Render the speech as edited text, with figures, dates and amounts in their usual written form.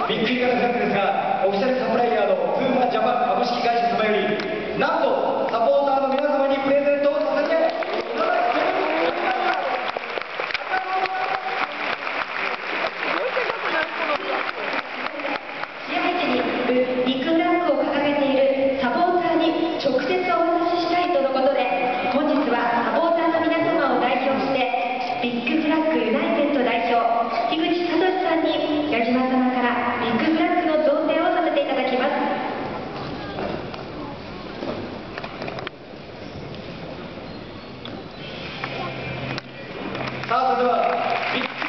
ビッグイカのフラッグですが、オフィシャルサプライヤーのプーマジャパン株式会社様より、なんとサポーターの皆様にプレゼントを差し上げ、 試合時にビッグフラッグを掲げているサポーターに直接お渡ししたいとのことで、本日はサポーターの皆様を代表してビッグフラッグユナイテッド代表樋口聡さんに矢島様からビッグフラッグの贈呈をさせていただきます。 さあ、それではビッグ